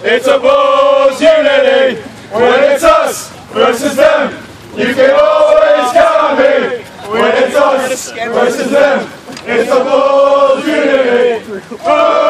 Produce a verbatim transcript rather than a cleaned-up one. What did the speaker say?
It's a Bulls unity. When it's us versus them, you can always count on me. When it's us versus them, it's a Bulls unity.